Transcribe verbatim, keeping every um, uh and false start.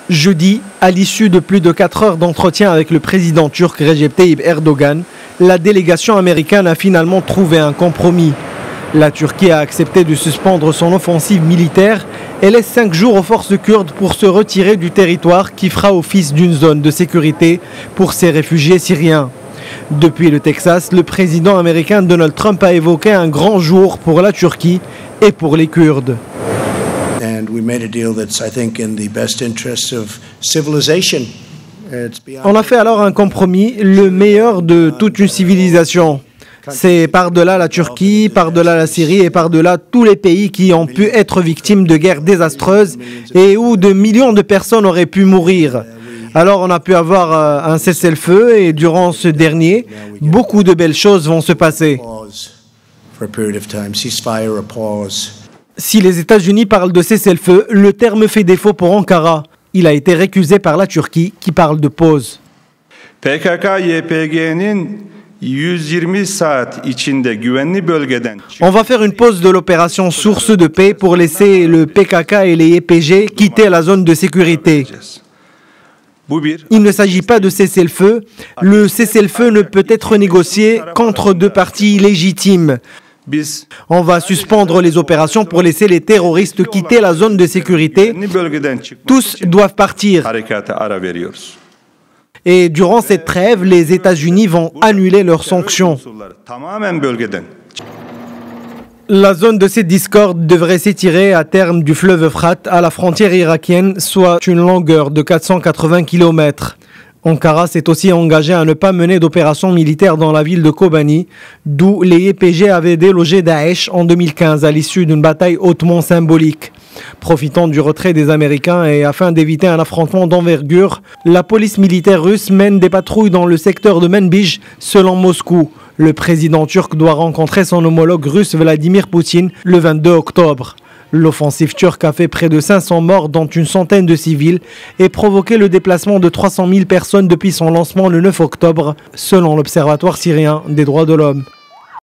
Jeudi, à l'issue de plus de quatre heures d'entretien avec le président turc Recep Tayyip Erdogan, la délégation américaine a finalement trouvé un compromis. La Turquie a accepté de suspendre son offensive militaire et laisse cinq jours aux forces kurdes pour se retirer du territoire qui fera office d'une zone de sécurité pour ces réfugiés syriens. Depuis le Texas, le président américain Donald Trump a évoqué un grand jour pour la Turquie et pour les Kurdes. On a fait alors un compromis, le meilleur de toute une civilisation. C'est par-delà la Turquie, par-delà la Syrie et par-delà tous les pays qui ont pu être victimes de guerres désastreuses et où de millions de personnes auraient pu mourir. Alors on a pu avoir un cessez-le-feu et durant ce dernier, beaucoup de belles choses vont se passer. Si les États-Unis parlent de cessez-le-feu, le terme fait défaut pour Ankara. Il a été récusé par la Turquie qui parle de pause. P K K Y P G'nin yüz yirmi saat içinde güvenli bölgeden. On va faire une pause de l'opération Source de paix pour laisser le P K K et les Y P G quitter la zone de sécurité. Il ne s'agit pas de cessez-le-feu. Le cessez-le-feu ne peut être négocié qu'entre deux parties légitimes. On va suspendre les opérations pour laisser les terroristes quitter la zone de sécurité. Tous doivent partir. Et durant cette trêve, les États-Unis vont annuler leurs sanctions. La zone de cette discorde devrait s'étirer à terme du fleuve Euphrate à la frontière irakienne, soit une longueur de quatre cent quatre-vingts kilomètres. Ankara s'est aussi engagé à ne pas mener d'opérations militaires dans la ville de Kobani, d'où les Y P G avaient délogé Daesh en deux mille quinze à l'issue d'une bataille hautement symbolique. Profitant du retrait des Américains et afin d'éviter un affrontement d'envergure, la police militaire russe mène des patrouilles dans le secteur de Manbij, selon Moscou. Le président turc doit rencontrer son homologue russe Vladimir Poutine le vingt-deux octobre. L'offensive turque a fait près de cinq cents morts, dont une centaine de civils, et provoqué le déplacement de trois cent mille personnes depuis son lancement le neuf octobre, selon l'Observatoire syrien des droits de l'homme.